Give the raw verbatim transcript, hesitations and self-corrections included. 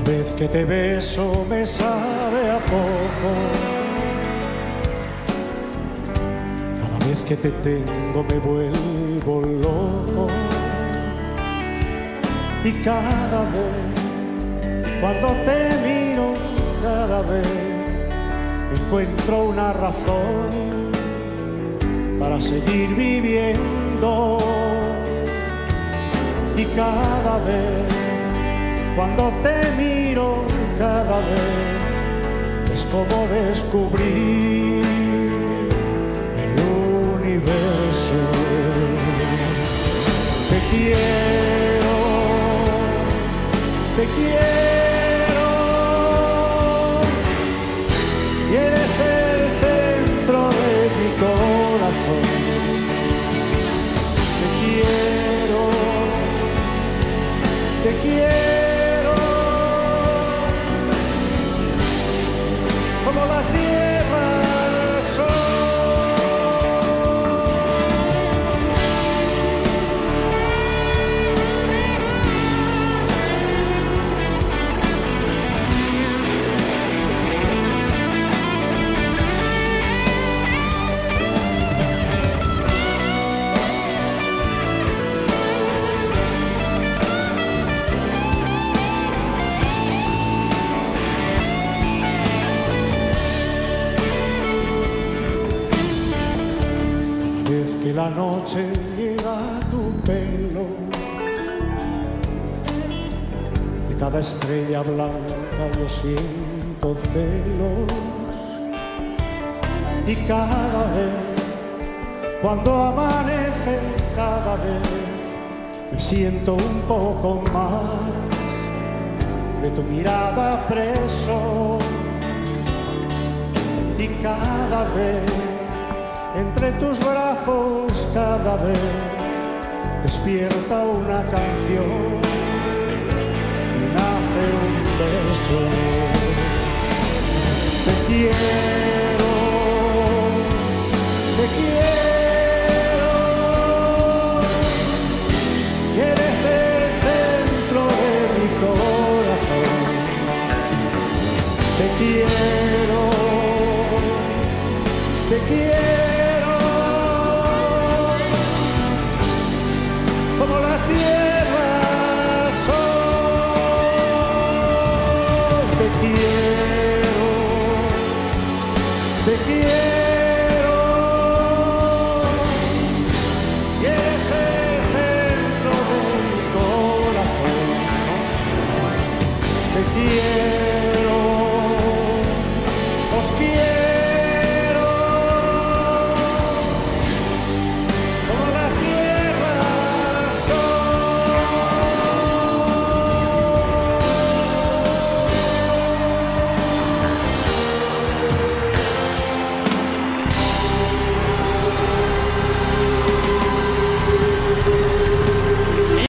vez que te beso me sabe a poco. Cada vez que te tengo me vuelvo loco. Y cada vez, cuando te miro, cada vez encuentro una razón para seguir viviendo. Y cada vez, cuando te miro, cada vez es como descubrir el universo. Te quiero, te quiero, y eres el centro de mi corazón. Te quiero, te quiero, como la tierra al sol. Que la noche llega a tu pelo, de cada estrella blanca yo siento celos. Y cada vez, cuando amanece, cada vez me siento un poco más de tu mirada preso. Y cada vez, entre tus brazos, cada vez despierta una canción y nace un beso. Te quiero, te quiero, y eres el centro de mi corazón. Te quiero, te quiero.